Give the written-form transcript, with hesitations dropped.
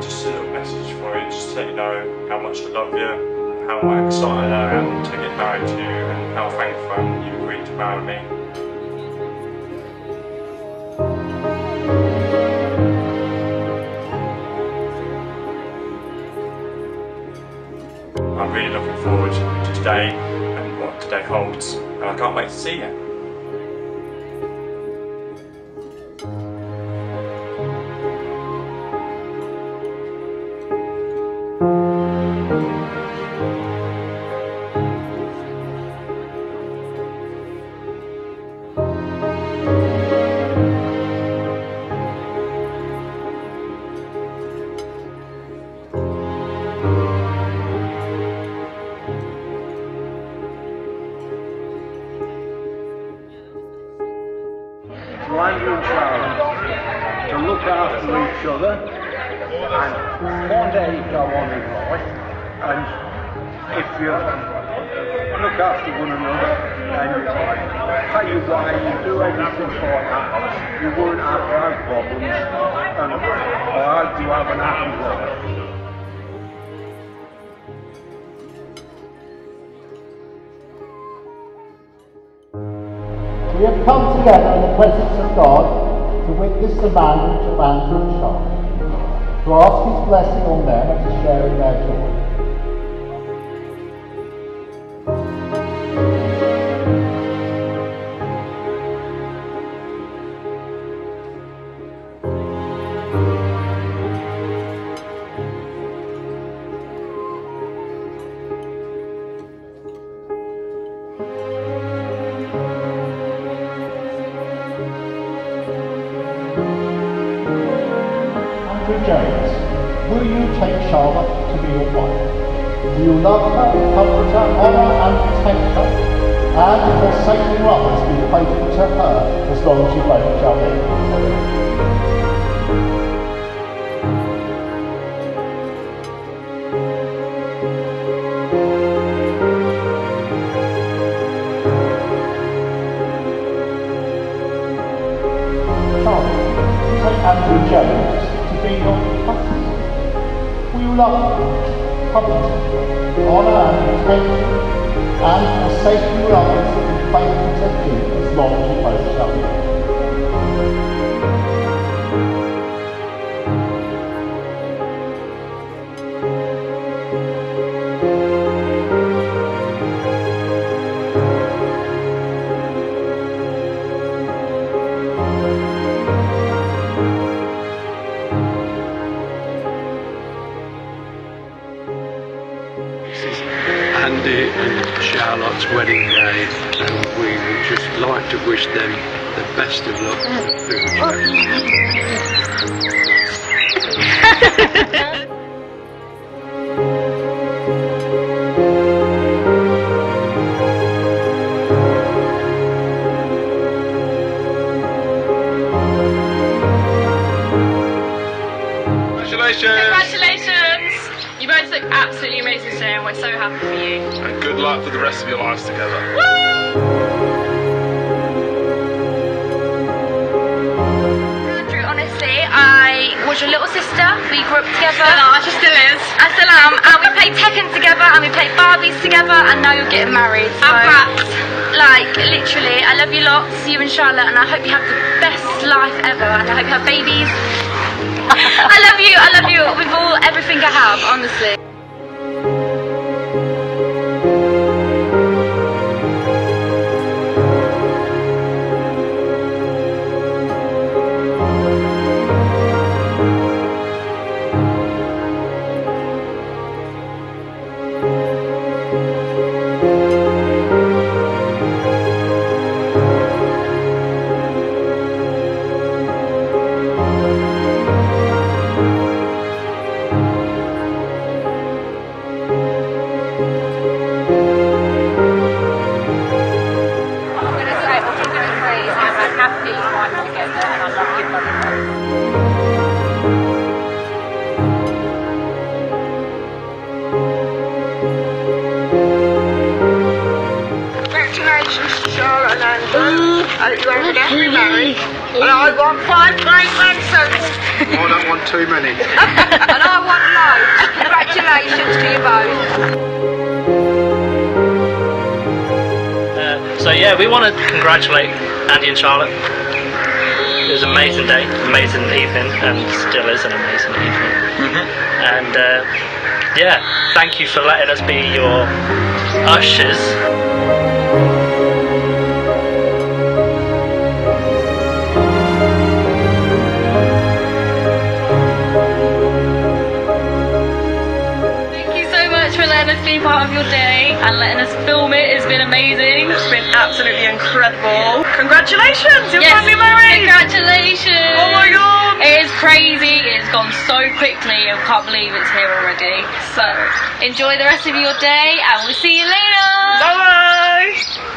just a little message for you, just to let you know how much I love you, how excited I am to get married to you, and how thankful I am that you agreed to marry me. I'm really looking forward to today and what today holds, and I can't wait to see you. To Andrew and Charlotte, to look after each other and one day go on in life, and if you look after one another and pay your way, you do everything for that, you won't have to have problems, and I hope you have an happy life. We have come together in the presence of God to witness the marriage of Andrew and Charlotte, to ask His blessing on them and to share in their joy. James, will you take Charlotte to be your wife? Will you love her, comfort her, honour and protect her, and if her saintly others be faithful to her as long as you both shall live? Charlotte, take Andrew James be your husband. Will you love him, comfort him, honour and protect him, and forsake you others that be faithful to him as long as you both shall live? Andy and Charlotte's wedding day, and we would just like to wish them the best of luck. Congratulations! Congratulations! You both look absolutely amazing today, and we're so happy for you. And good luck for the rest of your lives together. Andrew, honestly, I was your little sister. We grew up together. She still is. I still am. And we played Tekken together, and we played Barbies together, and now you're getting married. So, like, literally, I love you lots, you and Charlotte, and I hope you have the best life ever, and I hope you have babies. I love you with everything I have, honestly. I hope you have happily married, and I want 5 great grandsons. I don't want too many. And I want loads. Congratulations to you both. So yeah, we want to congratulate Andy and Charlotte. It was an amazing day, amazing evening, and still is an amazing evening. And yeah, thank you for letting us be your ushers. For letting us be part of your day and letting us film it. It's been amazing. It's been absolutely incredible. Congratulations, you're finally married. Congratulations. Oh my god. It is crazy. It's gone so quickly. I can't believe it's here already. So enjoy the rest of your day and we'll see you later. Bye.